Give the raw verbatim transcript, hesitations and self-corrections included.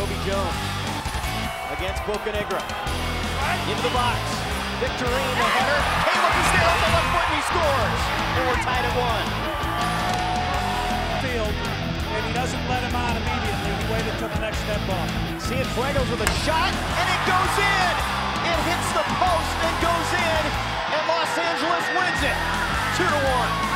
Kobe Jones against Bocanegra. Into the box. Victorine, the header. Caleb is there on the left foot and he scores. And we're tied at one. Field, and he doesn't let him out immediately. He waited till the next step off. Cienfuegos with a shot, and it goes in. It hits the post and goes in, and Los Angeles wins it. Two to one.